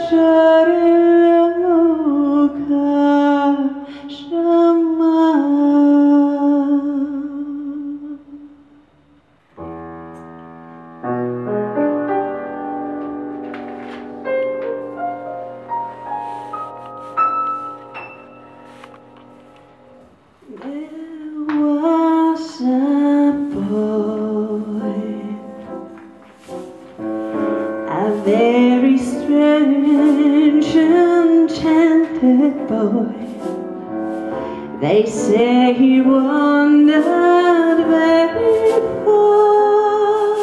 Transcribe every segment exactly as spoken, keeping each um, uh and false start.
Very strange, enchanted boy. They say he wandered very far,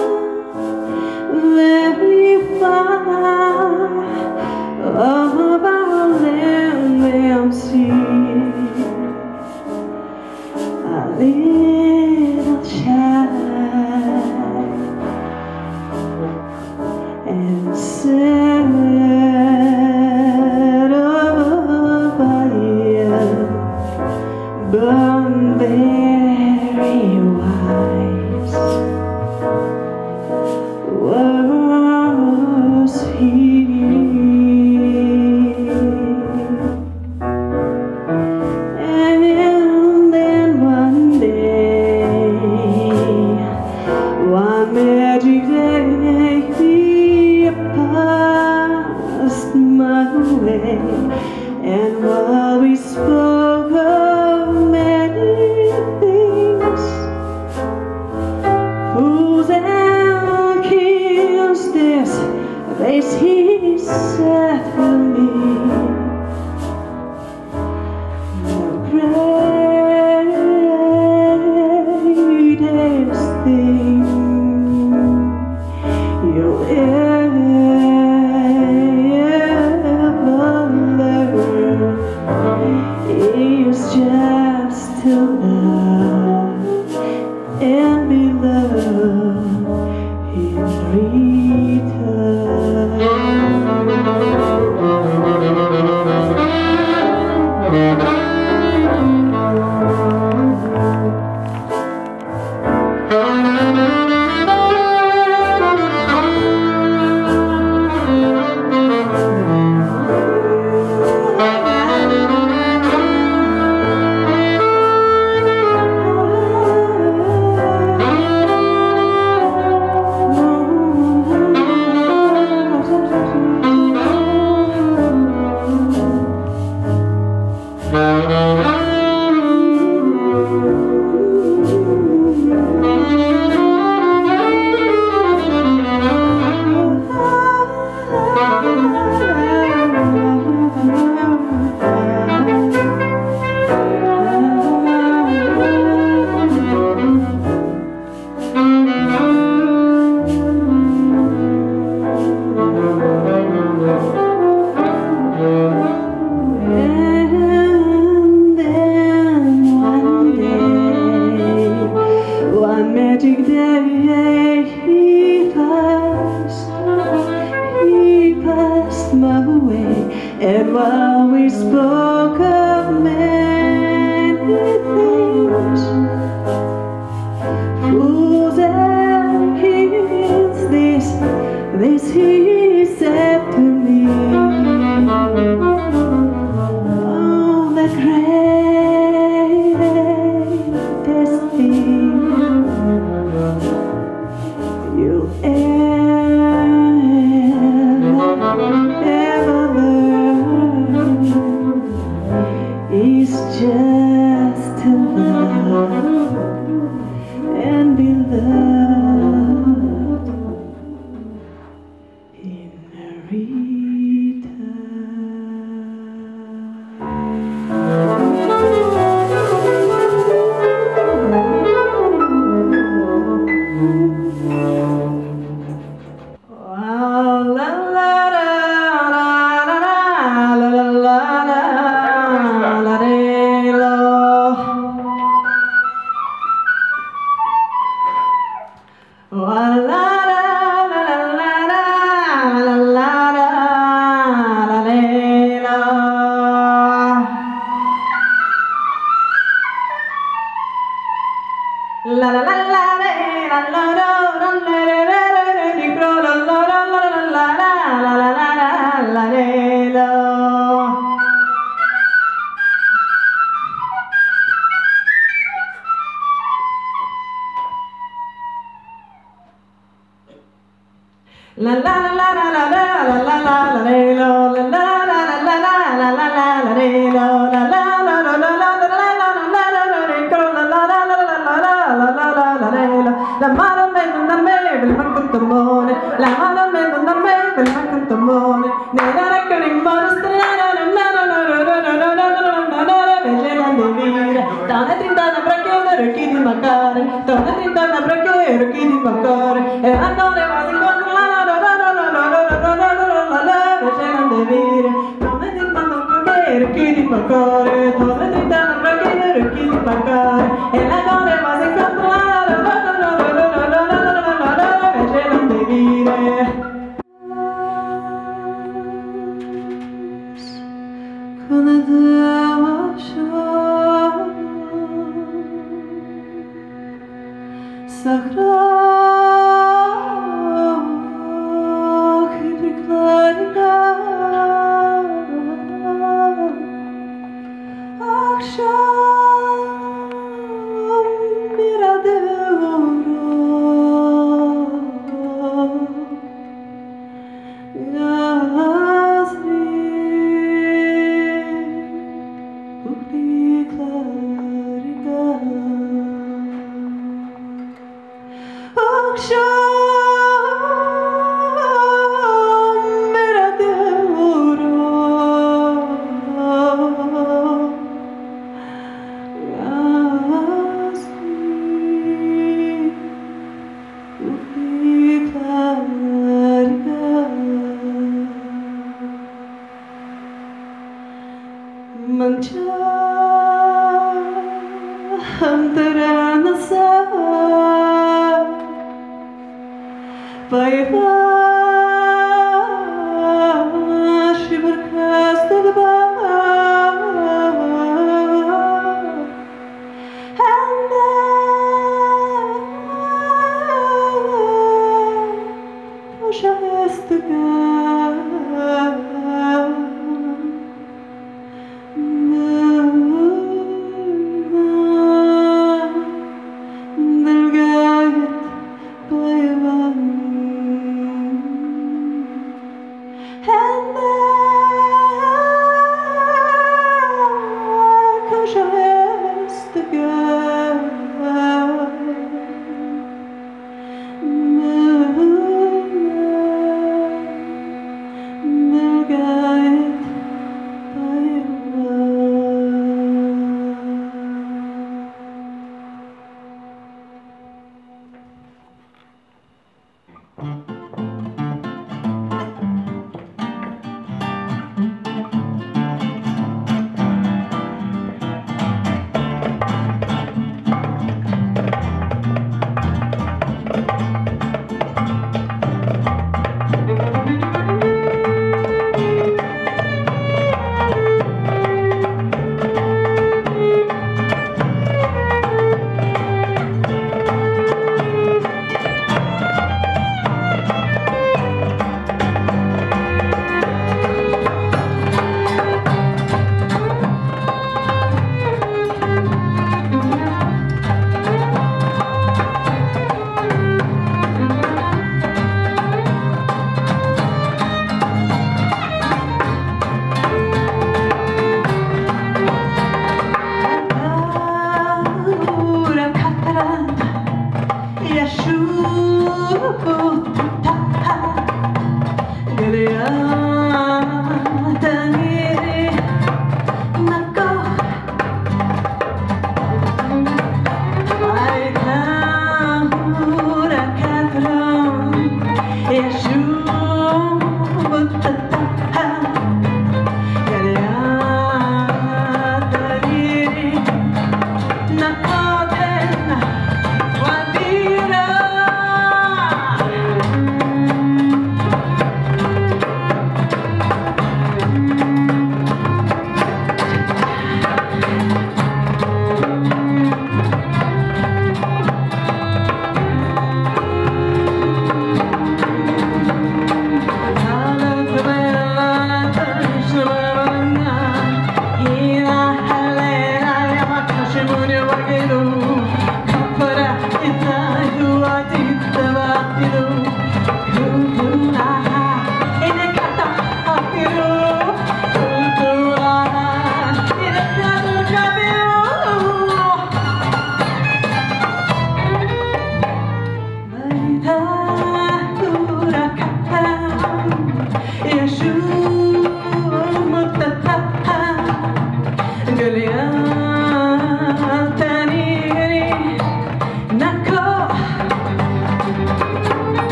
very far, over land and sea. A little child and sad over you, but very wise was he. And then one day, one magic day, he passed my way, and while we spoke of many things, fools and kings, this, this he said to me. The greatest thing you'll ever learn is just to love and be loved in return. Magic day, he passed, he passed my way, and while we spoke of many things, fools and kings, this, this he said to me. Oh, the greatest thing you'll ever, ever learn is quiero que te pagare e andare quasi con la la la la la la la la la la la la c'è non devi come ti fanno quiero que te pagare come ti danno quiero que te pagare e andare quasi con la la la la la la la la la la c'è non devi quando devo Сахрах и преклонена Акшам мирадеуро Язри упреклонена Поймашь и баркас судьба Она пожалуйста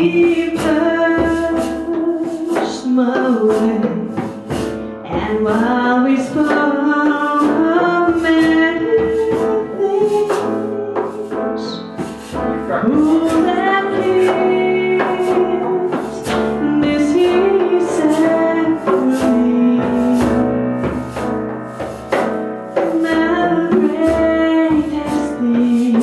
he pushed my way, and while we spoke of many things, cool and kissed, this he said to me, the greatest thing.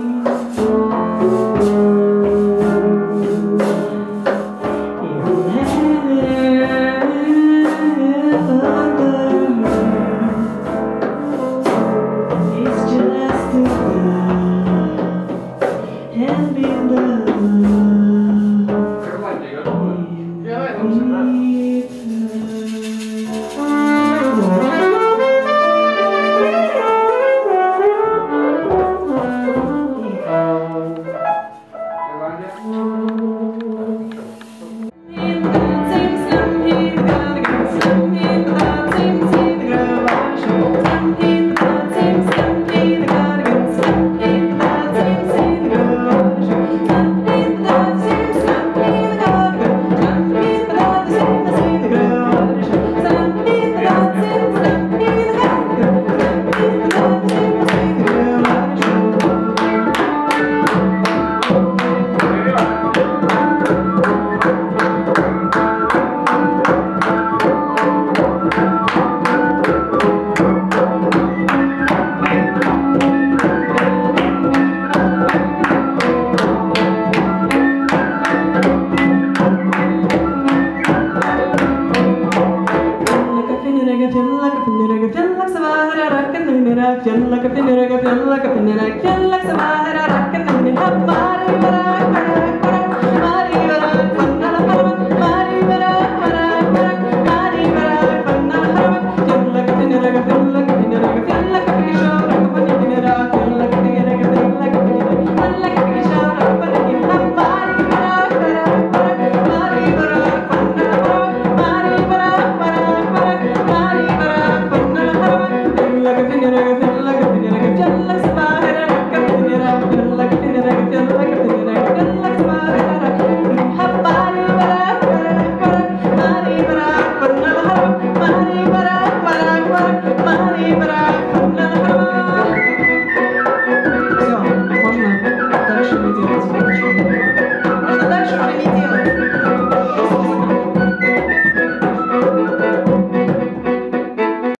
Feel like a pinner, I feel like a pinner, I feel like some higher, I can only have money, but I money, but I money, but I money, but I feel like a pinner, I feel like a pinner, I feel like a pinner, I feel like a pinner, I feel like a pinner, I feel like a pinner, I like a pinner, but I can have money, but I money, but I money, but I money, but I feel like a pinner.